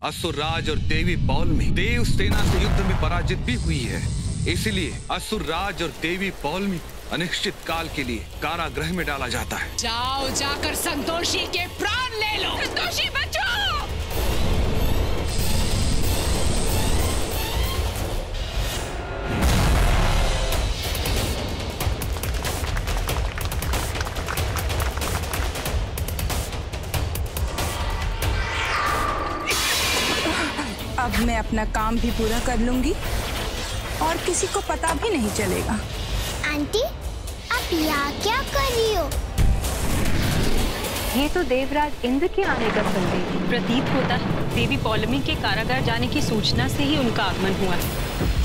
असुरराज और देवी पौलमी देव सेना से युद्ध में पराजित भी हुई है। इसलिए असुरराज और देवी पौलमी अनिश्चित काल के लिए कारागृह में डाला जाता है। जाओ, जाकर संतोषी के प्राण ले लो। संतोषी बचो! अब मैं अपना काम भी पूरा कर लूंगी और किसी को पता भी नहीं चलेगा। आंटी, आप यहाँ क्या कर रही हो? ये तो देवराज इंद्र के आने का संदेश प्रतीत होता है। देवी पौलमी के कारागार जाने की सूचना से ही उनका आगमन हुआ है।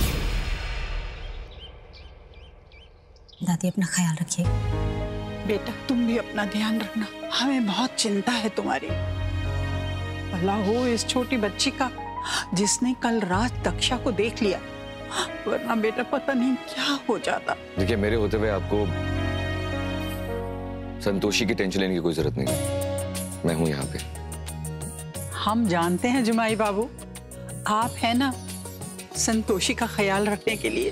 दादी, अपना ख्याल रखिए। बेटा, तुम भी अपना ध्यान रखना। हमें बहुत चिंता है तुम्हारी। भला हो इस छोटी बच्ची का जिसने कल रात दक्षा को देख लिया, वरना बेटा पता नहीं क्या हो जाता। देखिए, मेरे होते हुए आपको संतोषी की टेंशन लेने की कोई जरूरत नहीं है। मैं हूं यहाँ पे। हम जानते हैं जुमाई बाबू, आप है ना संतोषी का ख्याल रखने के लिए।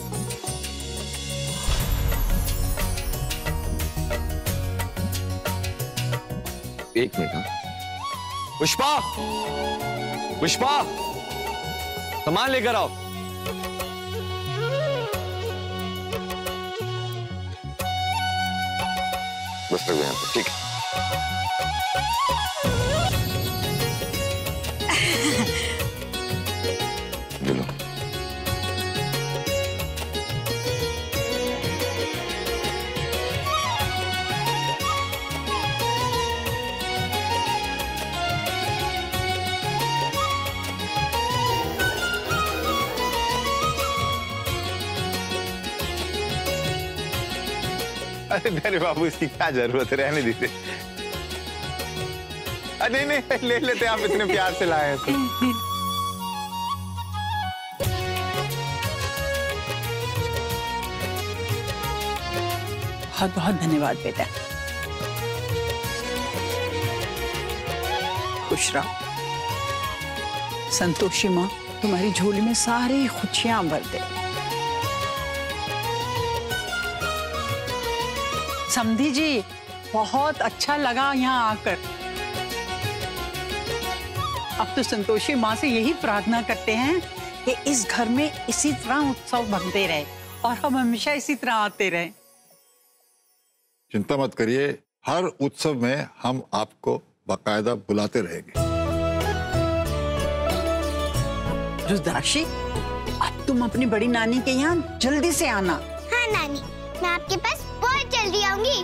एक मिनट। पुष्पा, पुष्पा, सामान लेकर आओ। बस रखो यहाँ पे, ठीक है। लो। अरे बाबू, इसकी क्या जरूरत है, रहने दीजिए। नहीं नहीं, ले लेते, आप इतने प्यार से लाए हैं तो। बहुत बहुत धन्यवाद बेटा। खुश रहो। संतोषी माँ तुम्हारी झोली में सारी खुशियां भर दे। समधी जी, बहुत अच्छा लगा यहाँ आकर। अब तो संतोषी माँ से यही प्रार्थना करते हैं कि इस घर में इसी तरह उत्सव बनते रहे और हम हमेशा इसी तरह आते रहे। चिंता मत करिए, हर उत्सव में हम आपको बाकायदा बुलाते रहेंगे। रुद्राक्षी, अब तुम अपनी बड़ी नानी के यहाँ जल्दी से आना। हाँ नानी, मैं आपके पास बहुत जल्दी आऊंगी।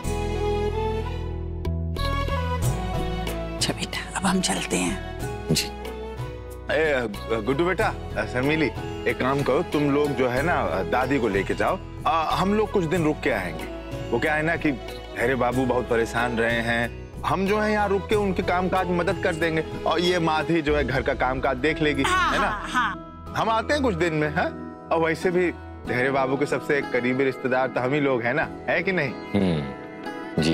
अच्छा बेटा, अब हम चलते हैं। जी। गुड्डू बेटा, शर्मिली, एक काम करो, तुम लोग जो है ना दादी को लेके जाओ। हम लोग कुछ दिन रुक के आएंगे। वो क्या है ना कि धैर्य बाबू बहुत परेशान रहे हैं। हम जो है यहाँ रुक के उनके कामकाज में मदद कर देंगे और ये माधी जो है घर का कामकाज देख लेगी। हाँ, है ना? हाँ। हम आते हैं कुछ दिन में। हाँ, और वैसे भी धैर्य बाबू के सबसे करीबी रिश्तेदार तो हम ही लोग हैं ना, है कि नहीं? जी।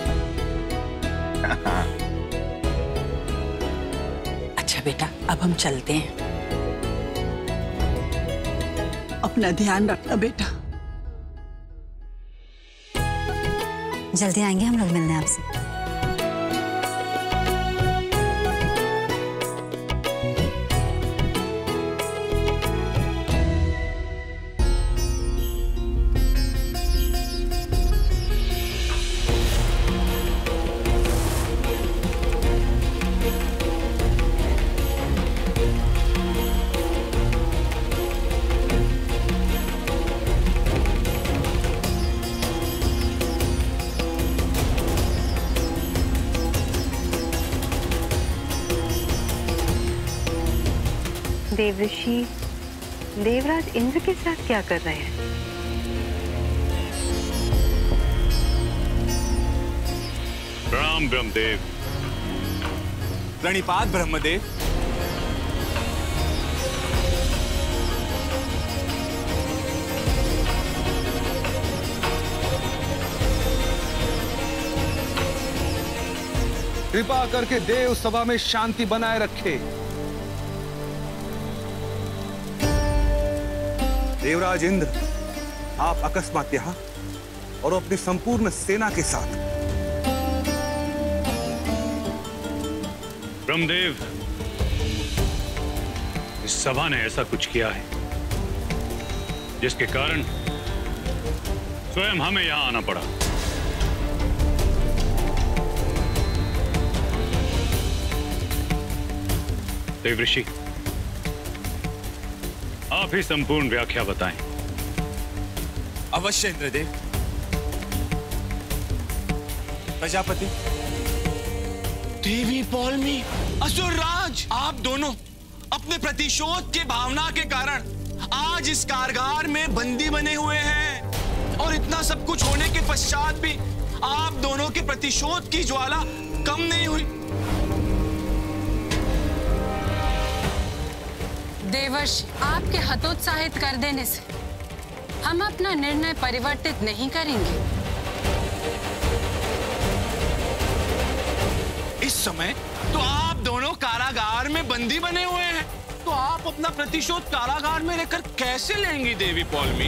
अच्छा बेटा, अब हम चलते हैं। अपना ध्यान रखना बेटा। जल्दी आएंगे हम लोग मिलने आपसे। देवऋषि देवराज इंद्र के साथ क्या कर रहे हैं? प्रणाम ब्रह्मदेव। प्रणिपात ब्रह्मदेव। कृपा करके देव सभा में शांति बनाए रखे। देवराज इंद्र, आप अकस्मात यहाँ और अपनी संपूर्ण सेना के साथ। ब्रह्मदेव, इस सभा ने ऐसा कुछ किया है जिसके कारण स्वयं हमें यहां आना पड़ा। देवऋषि, आप ही संपूर्ण व्याख्या बताएं। अवश्य इंद्रदेव। प्रजापति। देवी पौलमी, असुरराज, आप दोनों अपने प्रतिशोध के भावना के कारण आज इस कारागार में बंदी बने हुए हैं, और इतना सब कुछ होने के पश्चात भी आप दोनों के प्रतिशोध की ज्वाला कम नहीं हुई। देवर्षि, आपके हतोत्साहित कर देने से हम अपना निर्णय परिवर्तित नहीं करेंगे। इस समय तो आप दोनों कारागार में बंदी बने हुए हैं, तो आप अपना प्रतिशोध कारागार में रहकर कैसे लेंगी देवी पौलमी?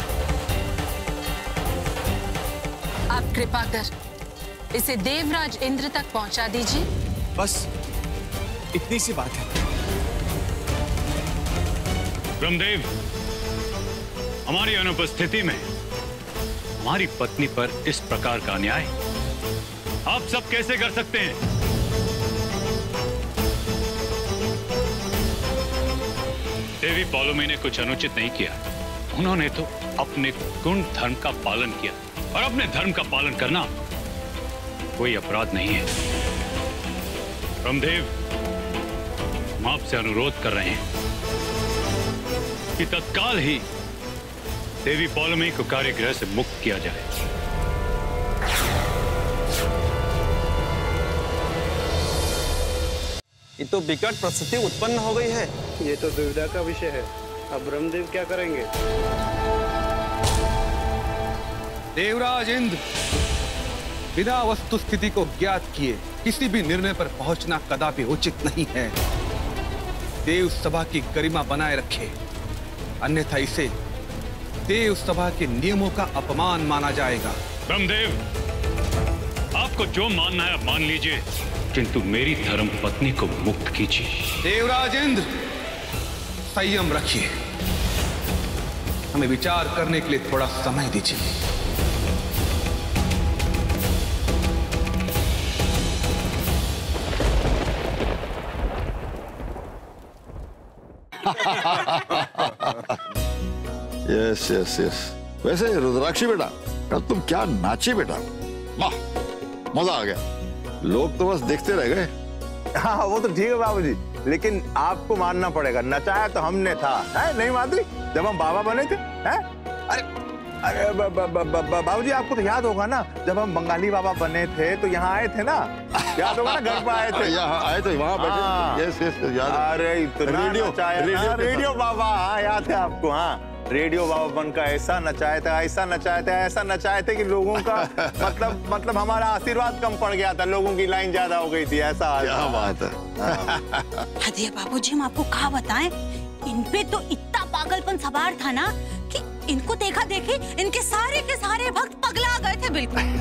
आप कृपा कर इसे देवराज इंद्र तक पहुंचा दीजिए। बस इतनी सी बात है। ब्रह्मदेव, हमारी अनुपस्थिति में हमारी पत्नी पर इस प्रकार का अन्याय आप सब कैसे कर सकते हैं? देवी पौलमी ने कुछ अनुचित नहीं किया। उन्होंने तो अपने गुण धर्म का पालन किया, और अपने धर्म का पालन करना कोई अपराध नहीं है। ब्रह्मदेव, हम आपसे अनुरोध कर रहे हैं कि तत्काल ही देवी पौलमी को कार्यगृह से मुक्त किया जाए। ये तो विकट परिस्थिति उत्पन्न हो गई है। ये तो दुविधा का विषय है। अब ब्रह्मदेव क्या करेंगे? देवराज इंद्र, बिना वस्तु स्थिति को ज्ञात किए किसी भी निर्णय पर पहुंचना कदापि उचित नहीं है। देव सभा की गरिमा बनाए रखे, अन्यथा इसे देव सभा के नियमों का अपमान माना जाएगा। ब्रह्मदेव, आपको जो मानना है मान लीजिए, किंतु मेरी धर्म पत्नी को मुक्त कीजिए। देवराज इंद्र, संयम रखिए, हमें विचार करने के लिए थोड़ा समय दीजिए। Yes yes yes. वैसे रुद्राक्षी बेटा, कल तुम क्या नाची बेटा, वाह, मजा आ गया। लोग तो बस देखते रह गए। हाँ वो तो ठीक है बाबूजी, लेकिन आपको मानना पड़ेगा, नचाया तो हमने था, है नहीं माधुरी, जब हम बाबा बने थे, हैं? अरे अरे बाबूजी, आपको तो याद होगा ना, जब हम बंगाली बाबा बने थे तो यहाँ आए थे ना, याद होगा ना, घर पर आए थे, यहाँ आए थे, वहाँ बैठे। यस यस याद। अरे इतना नचाया, रेडियो बाबा, हाँ याद है आपको। हाँ, रेडियो बाबा बनकर ऐसा नचाए थे, ऐसा नचाए थे, ऐसा नचाए थे कि लोगों का मतलब हमारा आशीर्वाद कम पड़ गया था, लोगों की लाइन ज्यादा हो गई थी, ऐसा। क्या बात है। अरे बाबूजी, हम आपको कहा बताएं, इन पे तो इतना पागलपन सवार था ना कि इनको देखा देखी इनके सारे के सारे भक्त पगला गए थे बिल्कुल।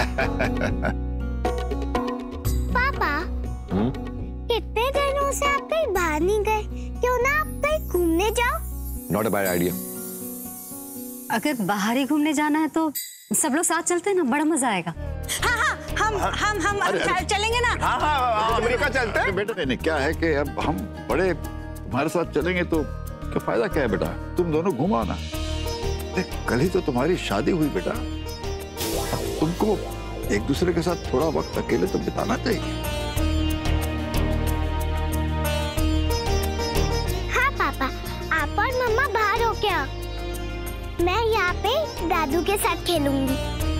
पापा, कितने दिनों से आप कहीं बाहर नहीं गए, क्यों ना आप कहीं घूमने जाओ? Not a bad idea. अगर बाहर ही घूमने जाना है तो सब लोग साथ चलते हैं ना, बड़ा मजा आएगा। हाँ हाँ, हम चलेंगे ना। हाँ हाँ, अमेरिका चलते हैं। बेटा नहीं, क्या है कि अब हम बड़े तुम्हारे साथ चलेंगे तो क्या फायदा क्या है बेटा, तुम दोनों घुमा ना। कल ही तो तुम्हारी शादी हुई बेटा, अब तुमको एक दूसरे के साथ थोड़ा वक्त अकेले तो बिताना चाहिए। हाँ पापा, आप और मम्मा बाहर हो क्या? मैं यहाँ पे दादू के साथ खेलूंगी।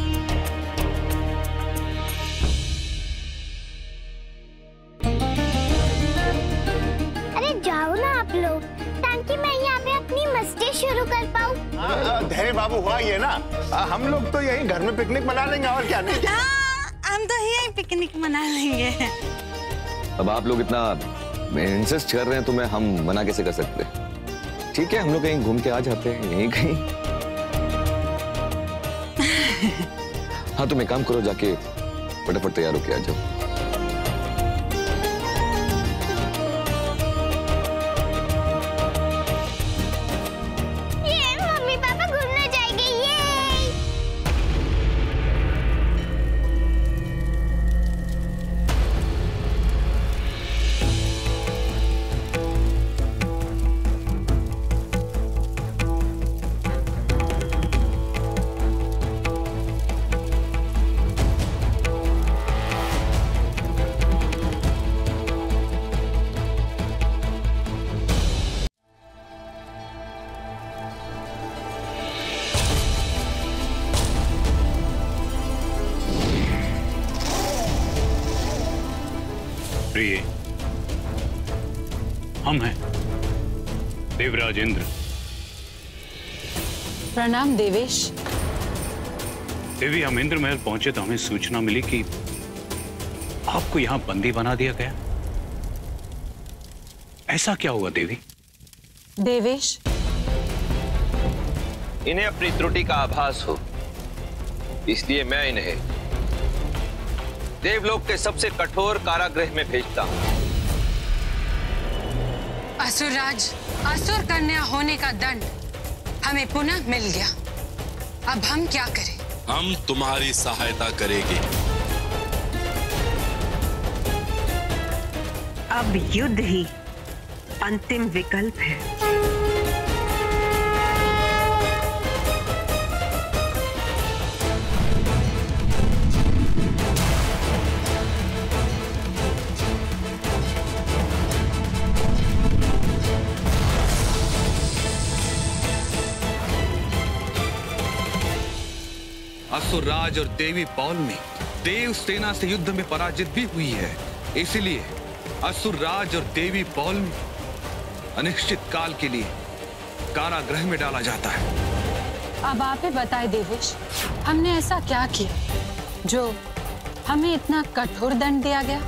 अरे जाओ ना आप लोग, ताकि मैं यहाँ पे अपनी मस्ती शुरू कर पाऊँ। धैर्य बाबू हुआ ये ना, हम लोग तो यही घर में पिकनिक मना लेंगे, और क्या नहीं। हम तो यही पिकनिक मना लेंगे। अब आप लोग इतना इंसिस्ट कर रहे हैं तो मैं हम मना कैसे कर सकते? ठीक है, हम लोग कहीं घूम के आ जाते हैं, यहीं कहीं। हाँ, तुम एक काम करो, जाके फटाफट तैयार होके आ जाओ। ये मम्मी पापा घूमने जाएंगे, ये। प्रिय, हम हैं देवराज इंद्र। प्रणाम देवेश। देवी, हम इंद्र महल पहुंचे तो हमें सूचना मिली कि आपको यहां बंदी बना दिया गया। ऐसा क्या हुआ देवी? देवेश, इन्हें अपनी त्रुटि का आभास हो, इसलिए मैं इन्हें देवलोक के सबसे कठोर कारागृह में भेजता हूं। असुरराज, असुर कन्या होने का दंड हमें पुनः मिल गया। अब हम क्या करें? हम तुम्हारी सहायता करेंगे। अब युद्ध ही अंतिम विकल्प है। असुरराज और देवी पौलमी देव सेना से युद्ध में पराजित भी हुई है, इसलिए असुरराज और देवी पौलमी अनिश्चित काल के लिए कारागृह में डाला जाता है। अब आप ही बताएं देवेश, हमने ऐसा क्या किया जो हमें इतना कठोर दंड दिया गया?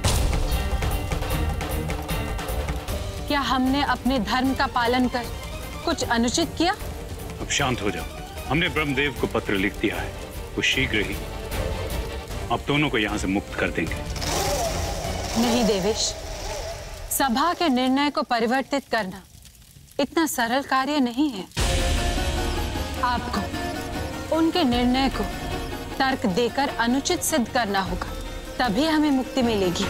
क्या हमने अपने धर्म का पालन कर कुछ अनुचित किया? अब शांत हो जाओ। हमने ब्रह्मदेव को पत्र लिख दिया है, वो शीघ्र ही आप दोनों को यहां से मुक्त कर देंगे। नहीं देवेश, सभा के निर्णय को परिवर्तित करना इतना सरल कार्य नहीं है। आपको उनके निर्णय को तर्क देकर अनुचित सिद्ध करना होगा, तभी हमें मुक्ति मिलेगी।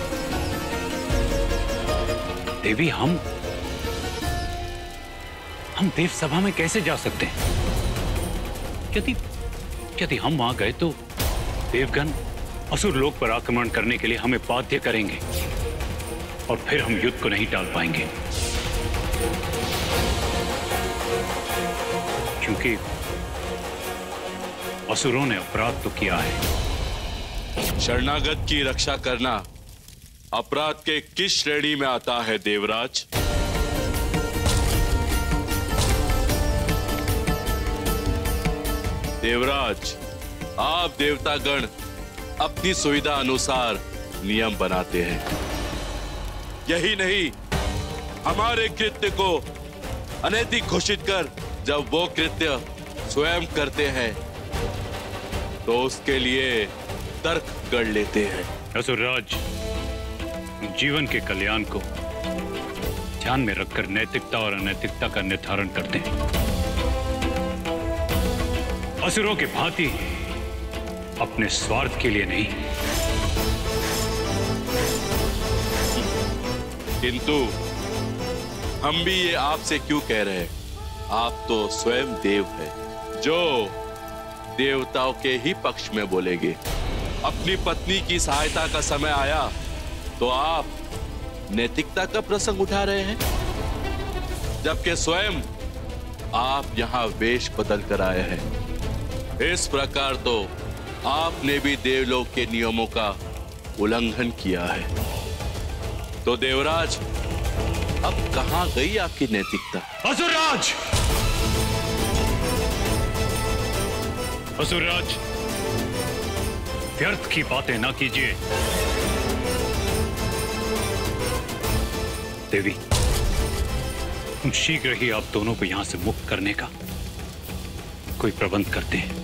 देवी, हम देव सभा में कैसे जा सकते हैं? यदि हम वहां गए तो देवगण असुर लोक पर आक्रमण करने के लिए हमें बाध्य करेंगे और फिर हम युद्ध को नहीं टाल पाएंगे, क्योंकि असुरों ने अपराध तो किया है। शरणागत की रक्षा करना अपराध के किस श्रेणी में आता है देवराज? देवराज, आप देवतागण अपनी सुविधा अनुसार नियम बनाते हैं। यही नहीं, हमारे कृत्य को अनैतिक घोषित कर जब वो कृत्य स्वयं करते हैं तो उसके लिए तर्क गढ़ लेते हैं। असुरराज, जीवन के कल्याण को ध्यान में रखकर नैतिकता और अनैतिकता का निर्धारण करते हैं। असुरों की भांति अपने स्वार्थ के लिए नहीं। किंतु हम भी ये आपसे क्यों कह रहे हैं? आप तो स्वयं देव हैं, जो देवताओं के ही पक्ष में बोलेंगे। अपनी पत्नी की सहायता का समय आया तो आप नैतिकता का प्रसंग उठा रहे हैं, जबकि स्वयं आप यहां वेश बदल कर आए हैं। इस प्रकार तो आपने भी देवलोक के नियमों का उल्लंघन किया है। तो देवराज, अब कहां गई आपकी नैतिकता? असुरराज! असुरराज, व्यर्थ की बातें ना कीजिए। देवी, हम शीघ्र ही आप दोनों को यहां से मुक्त करने का कोई प्रबंध करते हैं।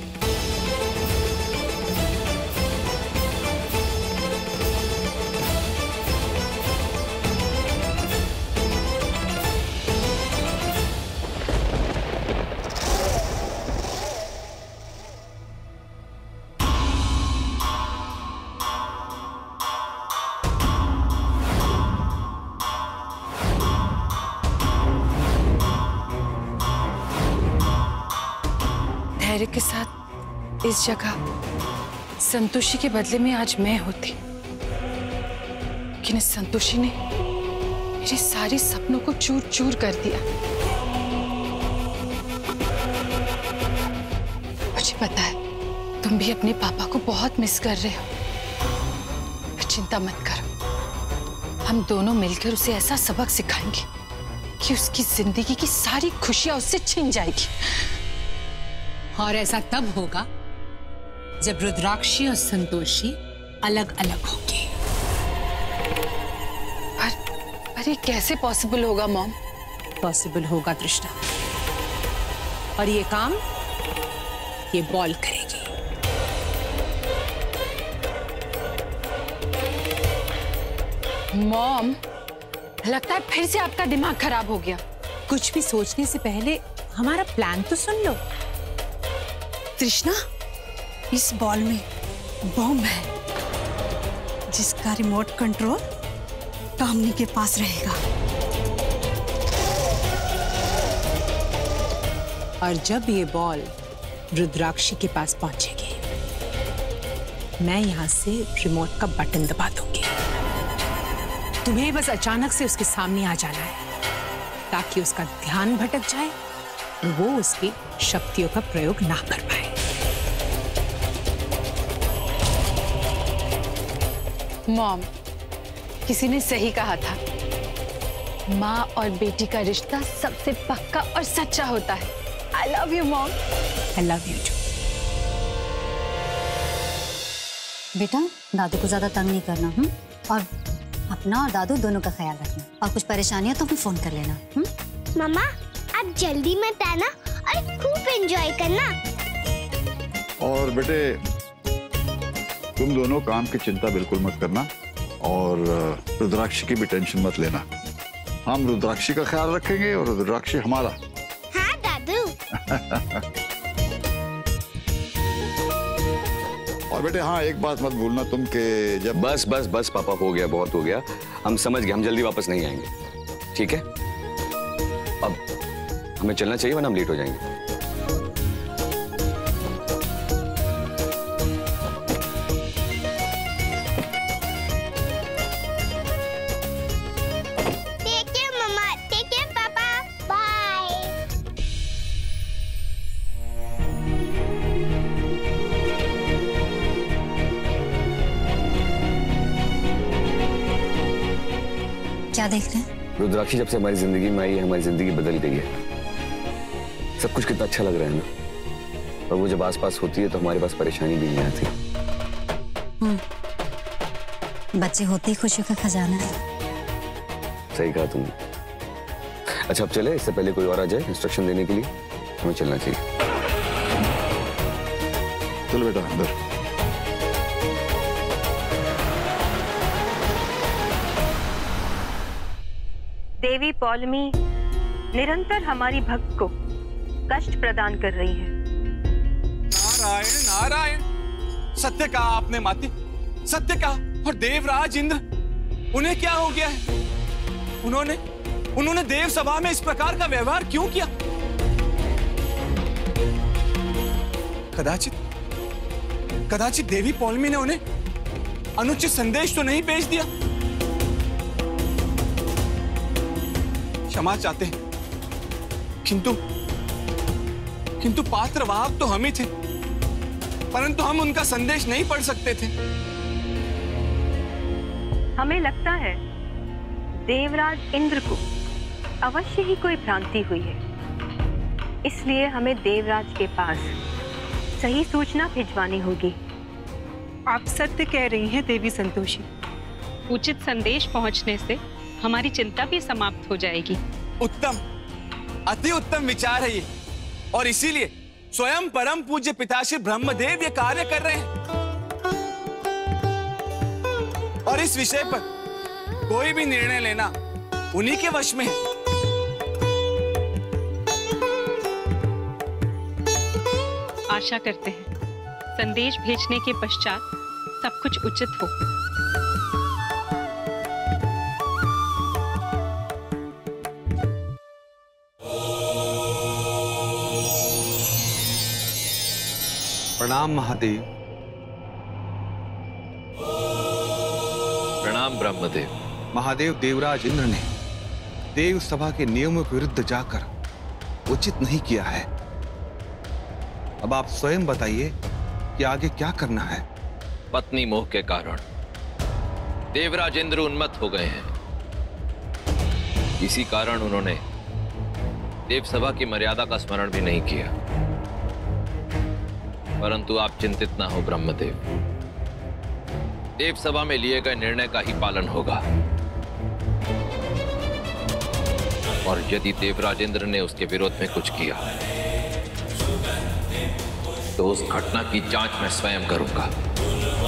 धैर्य के साथ इस जगह संतोषी के बदले में आज मैं होती, लेकिन इस संतोषी ने मेरे सारे सपनों को चूर चूर कर दिया। मुझे पता है तुम भी अपने पापा को बहुत मिस कर रहे हो, पर चिंता मत करो, हम दोनों मिलकर उसे ऐसा सबक सिखाएंगे कि उसकी जिंदगी की सारी खुशियां उससे छिन जाएगी। और ऐसा तब होगा जब रुद्राक्षी और संतोषी अलग अलग होंगी। पर ये कैसे पॉसिबल होगा मॉम? पॉसिबल होगा तृष्णा, और ये काम ये बॉल करेगी। मॉम, लगता है फिर से आपका दिमाग खराब हो गया। कुछ भी सोचने से पहले हमारा प्लान तो सुन लो। तृष्णा, इस बॉल में बॉम्ब है जिसका रिमोट कंट्रोल कामनी के पास रहेगा, और जब ये बॉल रुद्राक्षी के पास पहुंचेगी, मैं यहां से रिमोट का बटन दबा दूंगी। तुम्हें बस अचानक से उसके सामने आ जाना है ताकि उसका ध्यान भटक जाए और वो उसकी शक्तियों का प्रयोग ना कर पाए। मॉम, किसी ने सही कहा था, माँ और बेटी का रिश्ता सबसे पक्का और सच्चा होता है। I love you mom. I love you too. बेटा, दादू को ज्यादा तंग नहीं करना, और अपना और दादू दोनों का ख्याल रखना, और कुछ परेशानी हो तो हमें फोन कर लेना। मम्मा, आप जल्दी मत आना और खूब एंजॉय करना। और बेटे, तुम दोनों काम की चिंता बिल्कुल मत करना, और रुद्राक्षी की भी टेंशन मत लेना। हम रुद्राक्षी का ख्याल रखेंगे और रुद्राक्षी हमारा। हाँ दादू। और बेटे, हाँ, एक बात मत भूलना तुम के जब बस बस बस पापा, हो गया, बहुत हो गया, हम समझ गए, हम जल्दी वापस नहीं आएंगे, ठीक है? अब हमें चलना चाहिए वरना हम लेट हो जाएंगे। क्या देख रहे हैं? रुद्राक्षी जब से हमारी जिंदगी में आई है, हमारी जिंदगी बदल गई है। सब कुछ कितना अच्छा लग रहा है ना, और वो जब आसपास होती है तो हमारे पास परेशानी भी नहीं आती। बच्चे होते ही खुशियों का खजाना है। सही कहा तुमने। अच्छा, अब चले, इससे पहले कोई और आ जाए इंस्ट्रक्शन देने के लिए, हमें चलना चाहिए। चलो बेटा अंदर। देवी पौलमी निरंतर हमारी भक्त को कष्ट प्रदान कर रही है। नारायण नारायण, सत्य कहा आपने माते, सत्य कहा। और देवराज इंद्र, उन्हें क्या हो गया है? उन्होंने देव सभा में इस प्रकार का व्यवहार क्यों किया? कदाचित देवी पौलमी ने उन्हें अनुचित संदेश तो नहीं भेज दिया? क्षमा चाहते हैं, किंतु पात्रवाहक तो हम ही थे, परंतु हम उनका संदेश नहीं पढ़ सकते थे। हमें लगता है देवराज इंद्र को अवश्य ही कोई भ्रांति हुई है, इसलिए हमें देवराज के पास सही सूचना भिजवानी होगी। आप सत्य कह रही हैं देवी संतोषी। उचित संदेश पहुंचने से हमारी चिंता भी समाप्त हो जाएगी। उत्तम, अति उत्तम विचार है ये, और इसीलिए स्वयं परम पूज्य पिताश्री ब्रह्मदेव ये कार्य कर रहे हैं। और इस विषय पर कोई भी निर्णय लेना उन्हीं के वश में है। आशा करते हैं संदेश भेजने के पश्चात सब कुछ उचित हो। प्रणाम महादेव। प्रणाम ब्रह्मदेव। महादेव, देवराज इंद्र ने देव सभा के नियमों के विरुद्ध जाकर उचित नहीं किया है। अब आप स्वयं बताइए कि आगे क्या करना है। पत्नी मोह के कारण देवराज इंद्र उन्मत्त हो गए हैं। इसी कारण उन्होंने देव सभा की मर्यादा का स्मरण भी नहीं किया। परंतु आप चिंतित ना हो ब्रह्मदेव, देव सभा में लिए गए निर्णय का ही पालन होगा। और यदि देवराज इंद्र ने उसके विरोध में कुछ किया तो उस घटना की जांच मैं स्वयं करूंगा।